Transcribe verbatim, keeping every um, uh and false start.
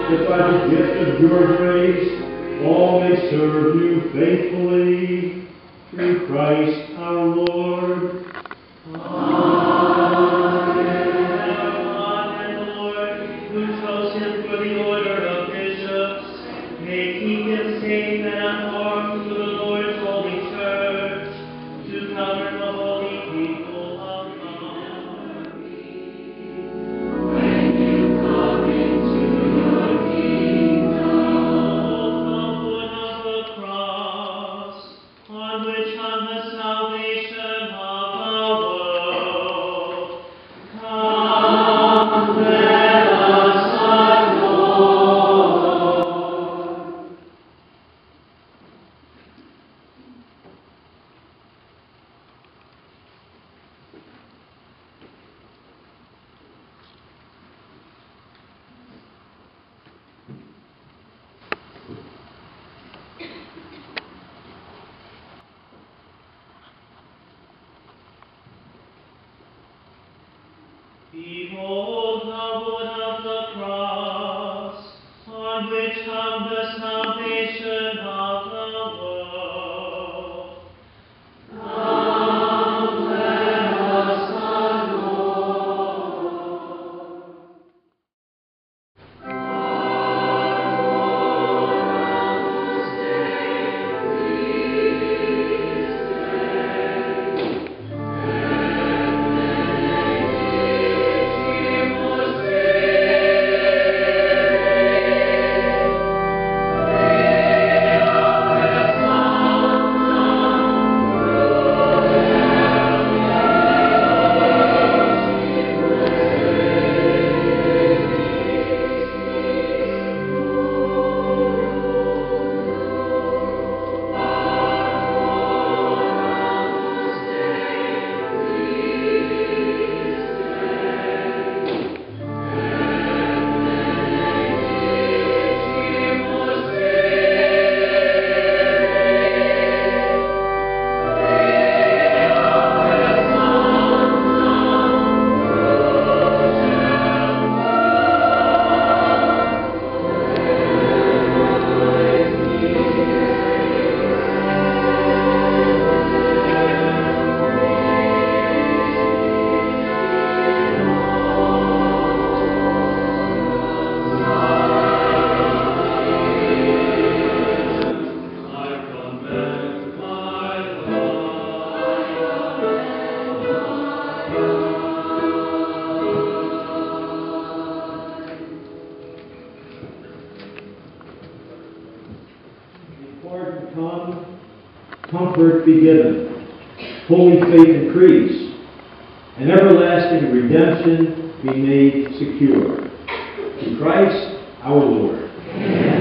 that by the gift of your grace all may serve you faithfully. Through Christ our Lord. Amen. God and Lord, who chose him for the order of bishops, may keep him safe and unharmed through the Lord's holy church, to govern the holy people of God. When you come into your kingdom, The foot of the cross, on which hung the salvation of the world, come, let us adore. Behold the wood of the cross, on which hung the salvation of the world. Come, let us adore. Pardon come, comfort be given, holy faith increase, and everlasting redemption be made secure. Through Christ our Lord. Amen.